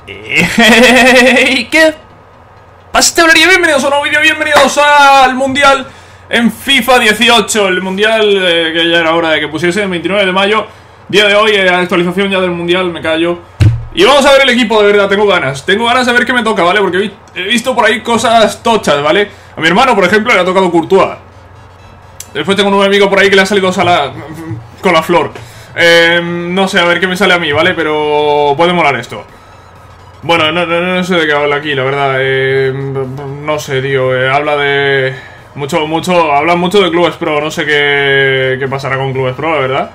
¿Qué pasa, chavalería? Bienvenidos a un nuevo vídeo, bienvenidos al Mundial en FIFA 18. El Mundial que ya era hora de que pusiese, el 29 de mayo. Día de hoy, actualización ya del Mundial, me callo. Y vamos a ver el equipo, de verdad, tengo ganas de ver qué me toca, ¿vale? Porque he visto por ahí cosas tochas, ¿vale? A mi hermano, por ejemplo, le ha tocado Courtois. Después tengo un amigo por ahí que le ha salido Salah con la flor. No sé, a ver qué me sale a mí, ¿vale? Pero puede molar esto. Bueno, no sé de qué habla aquí, la verdad. No sé, tío. Habla de... Habla mucho de Clubes Pro. No sé qué pasará con Clubes Pro, la verdad.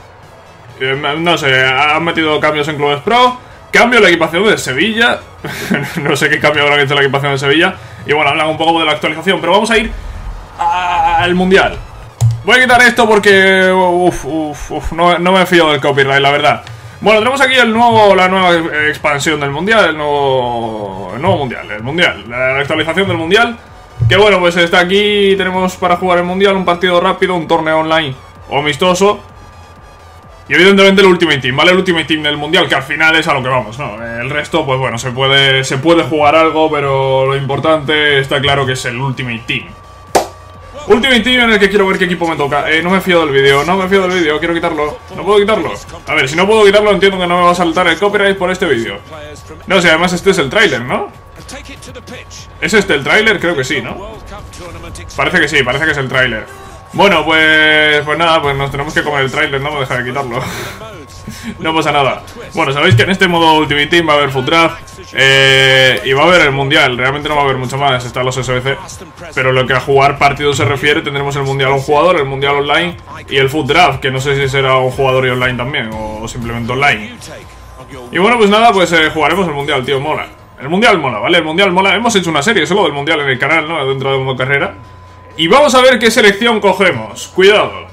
No sé, han metido cambios en Clubes Pro. Cambio la equipación de Sevilla. No sé qué cambio habrán hecho la equipación de Sevilla. Y bueno, hablan un poco de la actualización. Pero vamos a ir al Mundial. Voy a quitar esto porque... no me fío del copyright, la verdad. Bueno, tenemos aquí la nueva expansión del Mundial, el nuevo Mundial, la actualización del Mundial. Que bueno, pues está aquí, tenemos para jugar el Mundial un partido rápido, un torneo online o amistoso. Y evidentemente el Ultimate Team, ¿vale? El Ultimate Team del Mundial, que al final es a lo que vamos, ¿no? El resto, pues bueno, se puede jugar algo, pero lo importante está claro que es el Ultimate Team. Ultimate Team en el que quiero ver qué equipo me toca. No me fío del vídeo, quiero quitarlo. No puedo quitarlo. A ver, si no puedo quitarlo, entiendo que no me va a saltar el copyright por este vídeo. No sé, además este es el tráiler, ¿no? ¿Es este el tráiler? Creo que sí, ¿no? Parece que sí, parece que es el tráiler. Bueno, pues nada, pues nos tenemos que comer el tráiler, no me deja de quitarlo. No pasa nada. Bueno, sabéis que en este modo Ultimate Team va a haber Foot Draft y va a haber el Mundial. Realmente no va a haber mucho más, están los SBC. Pero lo que a jugar partidos se refiere, tendremos el Mundial un jugador, el Mundial online y el Foot Draft, que no sé si será un jugador y online también, o simplemente online. Y bueno, pues nada, pues jugaremos el Mundial, tío, mola. El Mundial mola, ¿vale? El Mundial mola. Hemos hecho una serie solo del Mundial en el canal, ¿no? Dentro de Mundo Carrera. Y vamos a ver qué selección cogemos. Cuidado.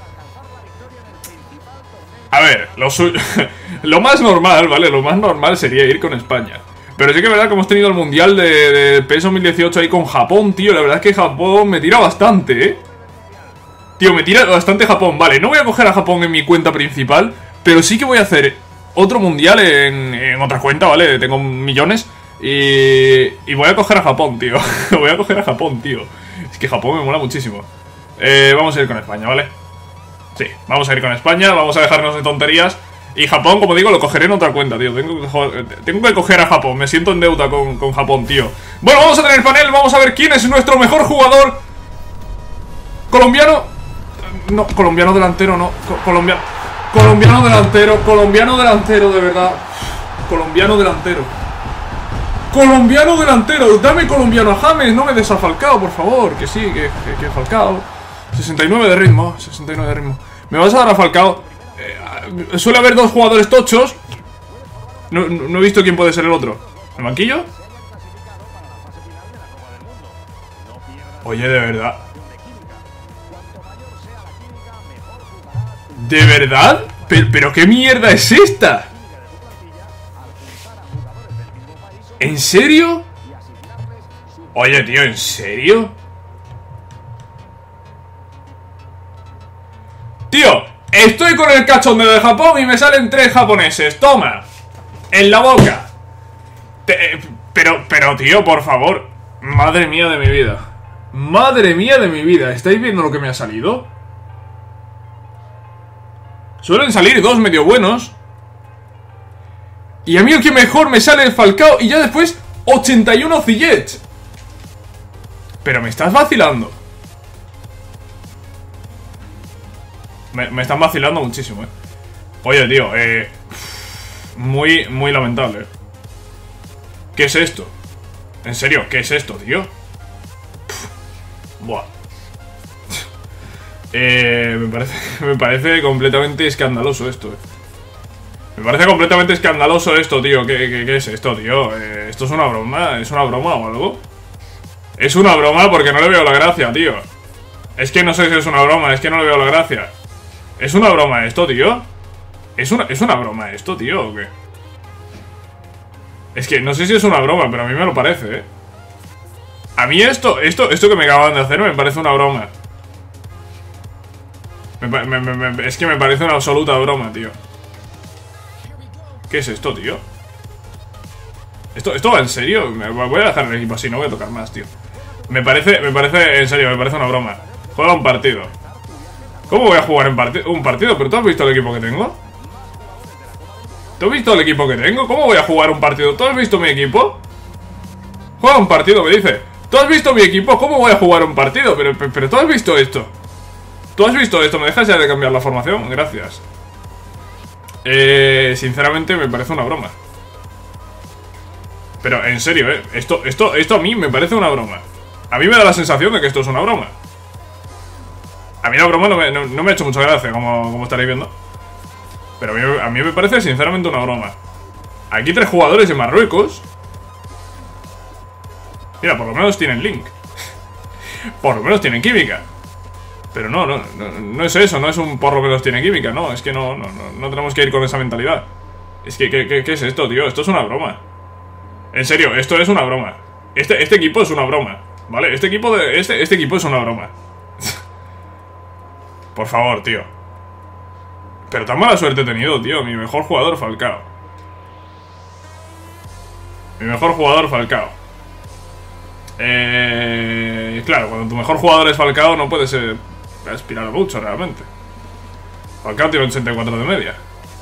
A ver, lo más normal, ¿vale? Lo más normal sería ir con España. Pero sí que es verdad que hemos tenido el Mundial de PES 2018 ahí con Japón, tío. La verdad es que Japón me tira bastante, ¿eh? Tío, me tira bastante Japón. Vale, no voy a coger a Japón en mi cuenta principal, pero sí que voy a hacer otro Mundial en otra cuenta, ¿vale? Tengo millones. Y voy a coger a Japón, tío. Voy a coger a Japón, tío. Es que Japón me mola muchísimo. Vamos a ir con España, ¿vale? Sí, vamos a ir con España, vamos a dejarnos de tonterías. Y Japón, como digo, lo cogeré en otra cuenta, tío. Tengo que coger a Japón, me siento en deuda con Japón, tío. Bueno, vamos a tener panel, vamos a ver quién es nuestro mejor jugador. Colombiano. No, colombiano delantero, no. Colombiano delantero, de verdad. Colombiano delantero, dame colombiano a James, no me des a Falcao, por favor. Que sí, que Falcao. 69 de ritmo. ¿Me vas a dar a Falcao? Suele haber dos jugadores tochos. No he visto quién puede ser el otro. ¿El banquillo? Oye, de verdad. ¿De verdad? ¿Pero qué mierda es esta? ¿En serio? Oye, tío, ¿en serio? Tío, estoy con el cachondeo de Japón y me salen 3 japoneses. Toma. En la boca. Pero, tío, por favor. Madre mía de mi vida. Madre mía de mi vida. ¿Estáis viendo lo que me ha salido? Suelen salir 2 medio buenos. Y a mí el que mejor me sale el Falcao. Y ya después 81 Ziyech. Pero me estás vacilando. Me están vacilando muchísimo, Oye, tío, muy lamentable. ¿Qué es esto? En serio, ¿qué es esto, tío? Buah. Me parece completamente escandaloso esto, Me parece completamente escandaloso esto, tío. ¿Qué es esto, tío? ¿Esto es una broma? ¿Es una broma o algo? Es una broma porque no le veo la gracia, tío. Es que no sé si es una broma, es que no le veo la gracia. ¿Es una broma esto, tío? ¿Es una broma esto, tío, o qué? Es que no sé si es una broma, pero a mí me lo parece, A mí esto que me acaban de hacer me parece una broma. Es que me parece una absoluta broma, tío. ¿Qué es esto, tío? ¿Esto va en serio? Voy a dejar el equipo así, no voy a tocar más, tío. Me parece, en serio, me parece una broma. Juega un partido. ¿Cómo voy a jugar un partido? ¿Pero tú has visto el equipo que tengo? ¿Tú has visto el equipo que tengo? ¿Cómo voy a jugar un partido? ¿Tú has visto mi equipo? Juega un partido, me dice. ¿Tú has visto mi equipo? ¿Cómo voy a jugar un partido? Pero tú has visto esto. ¿Tú has visto esto? ¿Me dejas ya de cambiar la formación? Gracias. Sinceramente me parece una broma. Pero en serio, esto a mí me parece una broma. A mí me da la sensación de que esto es una broma. A mí la broma no me ha hecho mucha gracia, como estaréis viendo. Pero a mí me parece sinceramente una broma. Aquí 3 jugadores de Marruecos. Mira, por lo menos tienen link. Por lo menos tienen química. Pero no es eso, no es un por lo menos tiene química, no. Es que no tenemos que ir con esa mentalidad. Es que, ¿qué es esto, tío? Esto es una broma. En serio, esto es una broma. Este equipo es una broma, ¿vale? Este equipo es una broma. Por favor, tío. Pero tan mala suerte he tenido, tío. Mi mejor jugador, Falcao. Mi mejor jugador, Falcao. Claro, cuando tu mejor jugador es Falcao no puedes aspirar a mucho, realmente. Falcao tiene 84 de media.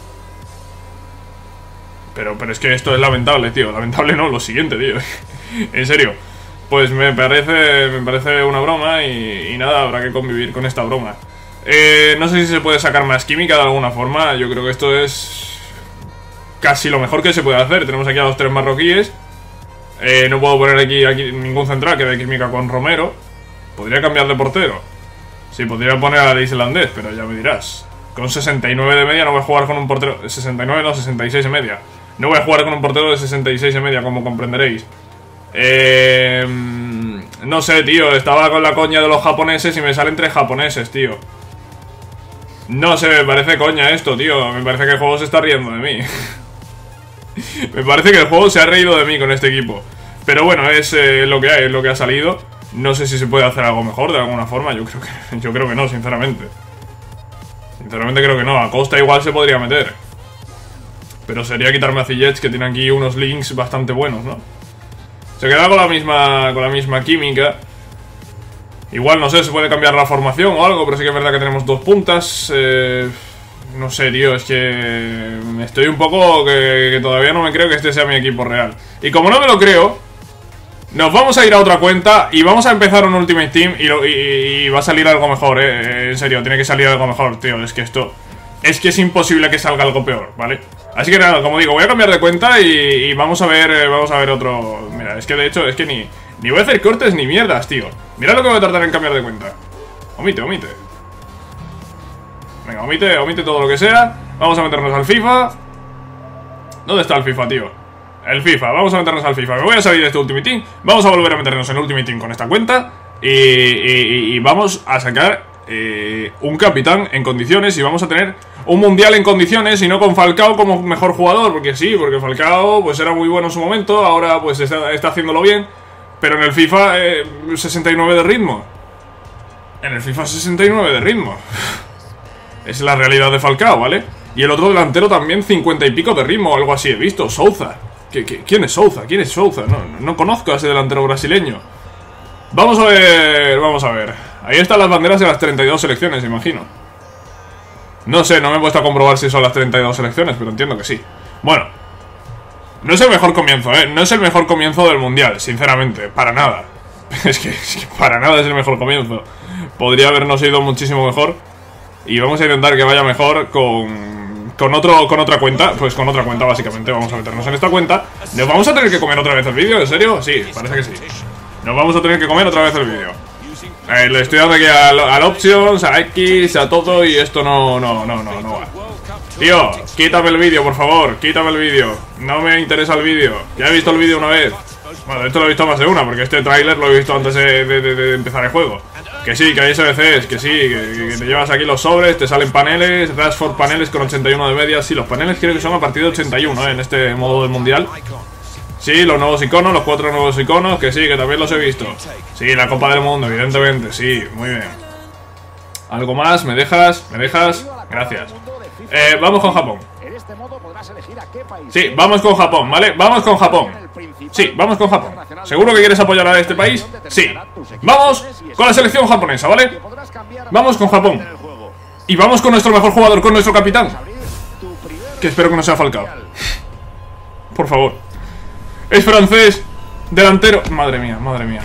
Pero es que esto es lamentable, tío. Lamentable no, lo siguiente, tío. En serio. Pues me parece una broma y nada, habrá que convivir con esta broma. No sé si se puede sacar más química de alguna forma. Yo creo que esto es casi lo mejor que se puede hacer. Tenemos aquí a los 3 marroquíes. No puedo poner aquí ningún central que dé química con Romero. Podría cambiar de portero. Sí, podría poner al islandés, pero ya me dirás. Con 69 de media no voy a jugar con un portero... 69 no, 66 de media. No voy a jugar con un portero de 66 de media, como comprenderéis. No sé, tío. Estaba con la coña de los japoneses y me salen 3 japoneses, tío. No sé, me parece coña esto, tío. Me parece que el juego se está riendo de mí. Me parece que el juego se ha reído de mí con este equipo. Pero bueno, es lo que hay, es lo que ha salido. No sé si se puede hacer algo mejor de alguna forma. Yo creo que no, sinceramente. Sinceramente creo que no. A Costa igual se podría meter. Pero sería quitarme a Ziyech, que tiene aquí unos links bastante buenos, ¿no? Se queda con la misma química. Igual, no sé, se puede cambiar la formación o algo, pero sí que es verdad que tenemos 2 puntas. No sé, tío, es que estoy un poco que todavía no me creo que este sea mi equipo real. Y como no me lo creo, nos vamos a ir a otra cuenta y vamos a empezar un Ultimate Team y va a salir algo mejor, en serio, tiene que salir algo mejor, tío. Es que esto... Es que es imposible que salga algo peor, ¿vale? Así que nada, como digo, voy a cambiar de cuenta y vamos a ver otro... Mira, es que de hecho, es que ni voy a hacer cortes ni mierdas, tío. Mira lo que voy a tardar en cambiar de cuenta. Omite. Venga, omite todo lo que sea. Vamos a meternos al FIFA. ¿Dónde está el FIFA, tío? El FIFA, vamos a meternos al FIFA. Me voy a salir de este Ultimate Team. Vamos a volver a meternos en Ultimate Team con esta cuenta. Y vamos a sacar un capitán en condiciones. Y vamos a tener un mundial en condiciones. Y no con Falcao como mejor jugador. Porque sí, porque Falcao pues era muy bueno en su momento. Ahora pues está haciéndolo bien. Pero en el FIFA 69 de ritmo. En el FIFA 69 de ritmo. Es la realidad de Falcao, ¿vale? Y el otro delantero también 50 y pico de ritmo o algo así, he visto. Souza. ¿Quién es Souza? ¿Quién es Souza? No conozco a ese delantero brasileño. Vamos a ver. Ahí están las banderas de las 32 selecciones, imagino. No sé, no me he puesto a comprobar si son las 32 selecciones, pero entiendo que sí. Bueno, no es el mejor comienzo, no es el mejor comienzo del mundial, sinceramente, para nada. Es que para nada es el mejor comienzo. Podría habernos ido muchísimo mejor. Y vamos a intentar que vaya mejor con otra cuenta. Pues con otra cuenta, básicamente. Vamos a meternos en esta cuenta. ¿Nos vamos a tener que comer otra vez el vídeo? ¿En serio? Sí, parece que sí. Nos vamos a tener que comer otra vez el vídeo. Le estoy dando aquí al options, a X, a todo. Y esto no va. Tío, quítame el vídeo, por favor. Quítame el vídeo. No me interesa el vídeo. Ya he visto el vídeo una vez. Bueno, esto lo he visto más de una, porque este tráiler lo he visto antes de empezar el juego. Que sí, que hay SBCs, que sí, que te llevas aquí los sobres, te salen paneles, Rashford paneles con 81 de media. Sí, los paneles creo que son a partir de 81, en este modo del mundial. Sí, los nuevos iconos, los 4 nuevos iconos, que sí, que también los he visto. Sí, la Copa del Mundo, evidentemente, sí, muy bien. ¿Algo más? ¿Me dejas? Gracias. Vamos con Japón. Sí, vamos con Japón, ¿vale? Vamos con Japón. Sí, vamos con Japón. ¿Seguro que quieres apoyar a este país? Sí. Vamos con la selección japonesa, ¿vale? Vamos con Japón. Y vamos con nuestro mejor jugador, con nuestro capitán. Que espero que no sea Falcao. Por favor. Es francés. Delantero. Madre mía, madre mía.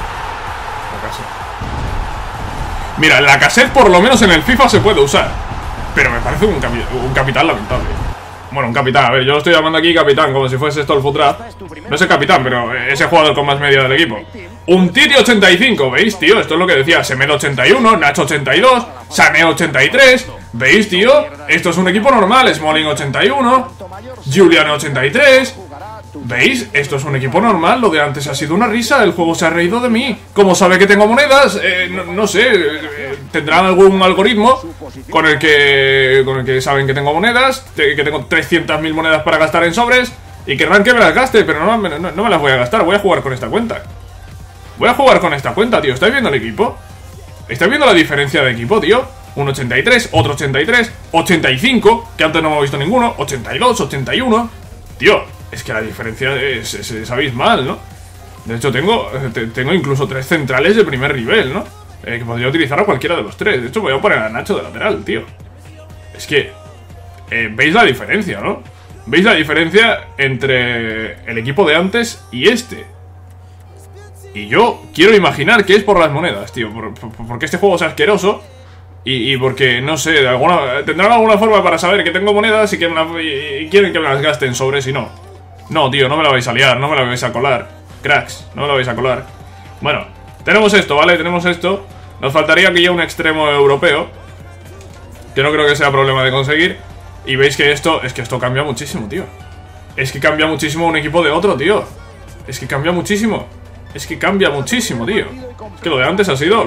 Mira, la cassette por lo menos en el FIFA se puede usar. Pero me parece un capitán lamentable. Bueno, un capitán, a ver, yo lo estoy llamando aquí capitán, como si fuese esto el Futrap. No es el capitán, pero ese jugador con más media del equipo. Un Titi 85, ¿veis, tío? Esto es lo que decía, Semedo 81, Nacho 82, Sané 83. ¿Veis, tío? Esto es un equipo normal, Smalling 81, Julian 83. ¿Veis? Esto es un equipo normal, lo de antes ha sido una risa, el juego se ha reído de mí. Como sabe que tengo monedas, no sé, tendrán algún algoritmo con el que saben que tengo monedas, que tengo 300.000 monedas para gastar en sobres, y querrán que me las gaste, pero no me las voy a gastar, voy a jugar con esta cuenta. Voy a jugar con esta cuenta, tío. ¿Estáis viendo el equipo? ¿Estáis viendo la diferencia de equipo, tío? Un 83, otro 83, 85, que antes no hemos visto ninguno, 82, 81. Tío, es que la diferencia es abismal, ¿no? De hecho, tengo incluso 3 centrales de primer nivel, ¿no? Que podría utilizar a cualquiera de los 3. De hecho, voy a poner a Nacho de lateral, tío. Es que... ¿veis la diferencia, no? ¿Veis la diferencia entre el equipo de antes y este? Y yo quiero imaginar que es por las monedas, tío. Porque este juego es asqueroso. Y porque, no sé, tendrán alguna forma para saber que tengo monedas y quieren que me las gasten sobres y no. No, tío, no me la vais a liar, no me la vais a colar. Cracks, no me la vais a colar. Bueno, tenemos esto, ¿vale? Tenemos esto. Nos faltaría aquí ya un extremo europeo, que no creo que sea problema de conseguir. Y veis que esto cambia muchísimo, tío. Es que cambia muchísimo un equipo de otro, tío. Es que cambia muchísimo. Es que cambia muchísimo, tío. Es que lo de antes ha sido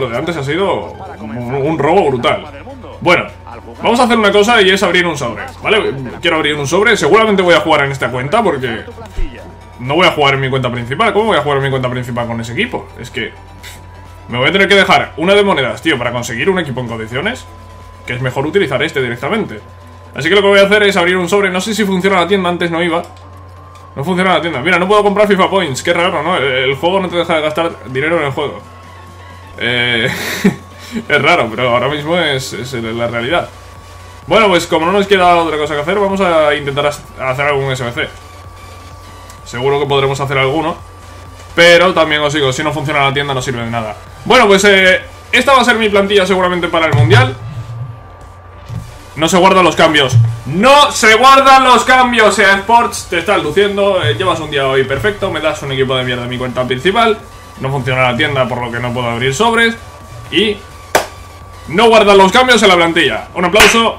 un robo brutal. Bueno, vamos a hacer una cosa y es abrir un sobre, ¿vale? Quiero abrir un sobre. Seguramente voy a jugar en esta cuenta porque no voy a jugar en mi cuenta principal. ¿Cómo voy a jugar en mi cuenta principal con ese equipo? Es que me voy a tener que dejar una de monedas, tío, para conseguir un equipo en condiciones. Que es mejor utilizar este directamente. Así que lo que voy a hacer es abrir un sobre. No sé si funciona la tienda, antes no iba. No funciona la tienda. Mira, no puedo comprar FIFA Points. Qué raro, ¿no? El juego no te deja de gastar dinero en el juego. Es raro, pero ahora mismo es la realidad. Bueno, pues como no nos queda otra cosa que hacer, vamos a intentar hacer algún SBC. Seguro que podremos hacer alguno. Pero también os digo, si no funciona la tienda no sirve de nada. Bueno, pues esta va a ser mi plantilla seguramente para el Mundial. No se guardan los cambios. ¡No se guardan los cambios! EA Sports, te estás luciendo. Llevas un día hoy perfecto. Me das un equipo de mierda en mi cuenta principal. No funciona la tienda, por lo que no puedo abrir sobres. Y no guardan los cambios en la plantilla. Un aplauso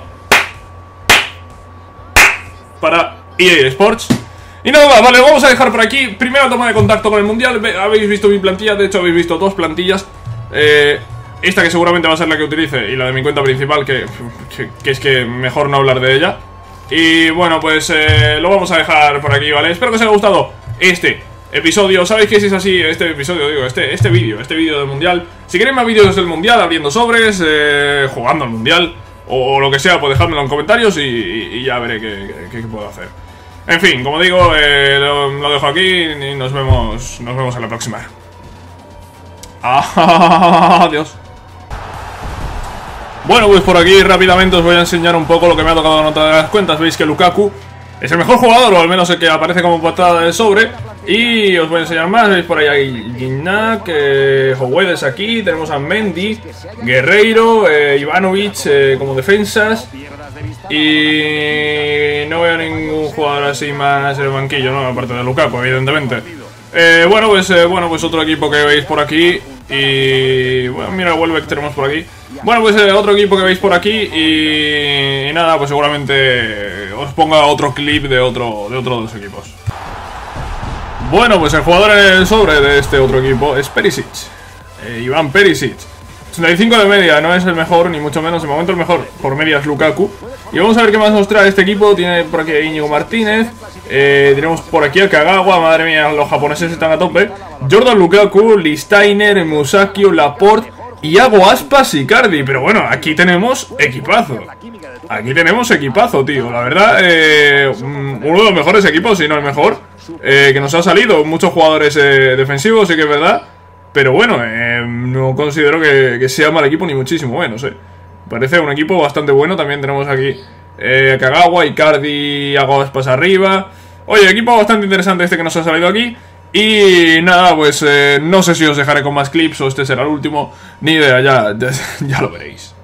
para EA Sports. Y nada más, vale, vamos a dejar por aquí. Primera toma de contacto con el Mundial. Habéis visto mi plantilla, de hecho habéis visto 2 plantillas. Esta que seguramente va a ser la que utilice y la de mi cuenta principal, que es que mejor no hablar de ella. Y bueno, pues lo vamos a dejar por aquí, ¿vale? Espero que os haya gustado este episodio. Sabéis que si es así, este episodio, digo, este vídeo del Mundial. Si queréis más vídeos del Mundial, abriendo sobres, jugando al Mundial o lo que sea, pues dejadmelo en comentarios y ya veré qué puedo hacer. En fin, como digo, lo dejo aquí y nos vemos en la próxima. Adiós. Bueno, pues por aquí rápidamente os voy a enseñar un poco lo que me ha tocado en otra de las cuentas. Veis que Lukaku es el mejor jugador, o al menos el que aparece como portada del sobre. Y os voy a enseñar más. Veis por ahí hay Gignac, Howells aquí. Tenemos a Mendy, Guerreiro, Ivanovic como defensas. Y no veo ningún jugador así más en el banquillo, ¿no? Aparte de Lukaku, evidentemente. Bueno, pues otro equipo que veis por aquí. Y bueno, mira, Welbeck tenemos por aquí. Bueno, pues otro equipo que veis por aquí. Y nada, pues seguramente os ponga otro clip de otro de los equipos. Bueno, pues el jugador en el sobre de este otro equipo es Perisic, Iván Perisic. 85 de media, no es el mejor, ni mucho menos. De momento el mejor por media es Lukaku. Y vamos a ver qué más nos trae este equipo. Tiene por aquí a Íñigo Martínez. Tenemos por aquí a Kagawa. Madre mía, los japoneses están a tope. Jordan Lukaku, Listainer, Musakio, Laporte, Iago Aspas y Icardi. Pero bueno, aquí tenemos equipazo. Aquí tenemos equipazo, tío. La verdad, uno de los mejores equipos, si no el mejor, que nos ha salido. Muchos jugadores defensivos, sí que es verdad. Pero bueno, no considero que sea mal equipo, ni muchísimo. Bueno, no sé. Parece un equipo bastante bueno. También tenemos aquí Kagawa, Icardi, Iago Aspas arriba. Oye, equipo bastante interesante este que nos ha salido aquí. Y nada, pues no sé si os dejaré con más clips o este será el último. Ni idea, ya lo veréis.